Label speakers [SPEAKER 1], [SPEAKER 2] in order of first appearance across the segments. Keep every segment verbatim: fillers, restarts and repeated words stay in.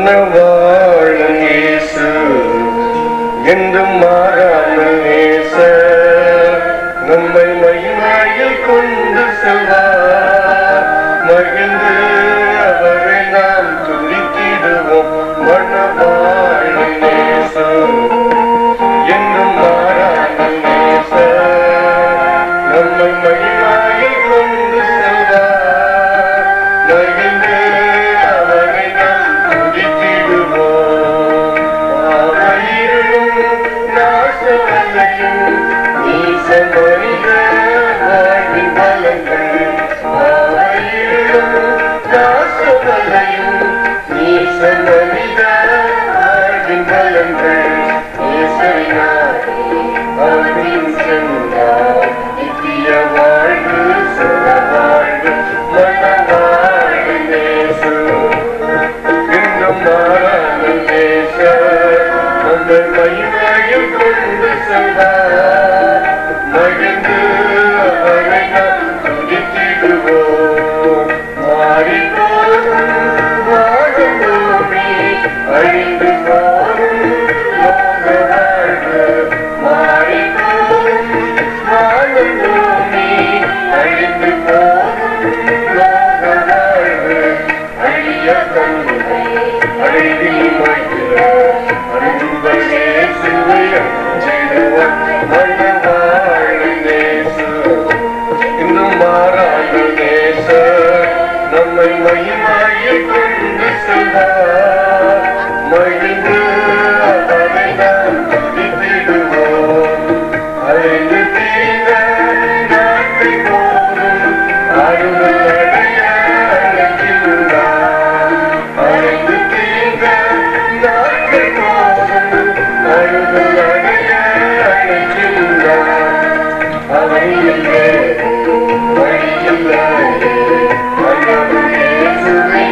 [SPEAKER 1] மன்னவாழும் இயேசு என்றும் மாறான நேசர் நம்மை மகிமையில் கொண்டு செல்வார். மகிழ்ந்து அவரை நாம் துதித்திடுவோம். மன்னவாழும் இயேசு என்றும் மாறான நேசர் நம்மை மகிமையில் கொண்டு செல்வார். மகிழ்ந்து அவரை நாம் துதித்திடுவோம். பாவையிலும் நாசவல்லையும் நீச மனித வாழ்வின் பலங்கள். பாவையிலும் நாசவல்லையும் நீச மனித வாழ்வின் பலங்கள். இயேசுவினாலே அவரின் சென்றார் நித்திய வாழ்வு சுக வாழ்வு. மனவாழ்வு இயேசு என்றும் மாறான நேசர் நம்மை மகிமையில் கொண்டு செல்வார். மகிழ்ந்து அவரை நாம் துதித்திடுவோம். மாறிப்போகும் வாழும் பூமி அழிந்து போகும் லோக வாழ்வு. மாறிப்போகும் வாழும் பூமி அழிந்து போகும் லோக வாழ்வு. அழிய தன்மை அழிவில் மகிழ்வார். அன்பை இயேசுவை அஞ்சிடுவார். மன்னவாழும் இயேசு இன்னும் மாறாத நேசர் நம்மை மகிமையில் கொண்டு செல்வார். மகிழ்ந்து அவரை நாம் துதித்திடுவோம். அழைந்து தீர்ந்த நாட்டை போதும் அருள் அடைய அழைக்கின்றார். அழைந்து தீர்ந்த நாட்டை போதும் அருள் அடைய அழைக்கின்றார். அவையில்லை வழியில்லாயே மன்னவாழும் இயேசுவை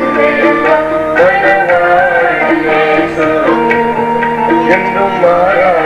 [SPEAKER 1] நம்புகிறேன். மன்னவாழும் இயேசு என்றும் மாறா